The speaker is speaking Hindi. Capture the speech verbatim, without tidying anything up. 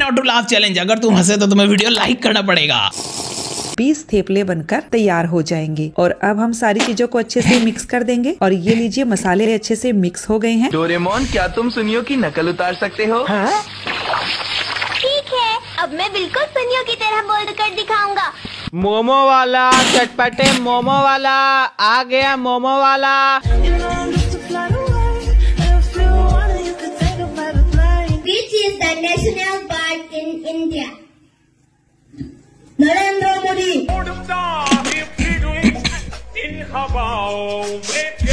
Not to laugh challenge. अगर तुम हंसे तो तुम्हें वीडियो लाइक करना पड़ेगा। बीस थेपले बनकर तैयार हो जाएंगे और अब हम सारी चीजों को अच्छे से मिक्स कर देंगे। और ये लीजिए मसाले अच्छे से मिक्स हो गए हैं। डोरेमोन, क्या तुम सुनियो की नकल उतार सकते हो? हाँ? ठीक है, अब मैं बिल्कुल सुनियो की तरह बोल कर दिखाऊंगा। मोमो वाला, चटपटे मोमो वाला आ गया। मोमो वाला Which is the national park in India? Narendra Modi.